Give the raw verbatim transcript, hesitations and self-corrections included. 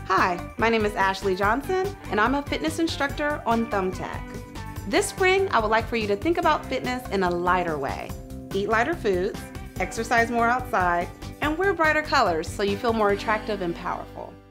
Hi, my name is Ashley Johnson, and I'm a fitness instructor on Thumbtack. This spring, I would like for you to think about fitness in a lighter way. Eat lighter foods, exercise more outside, and wear brighter colors so you feel more attractive and powerful.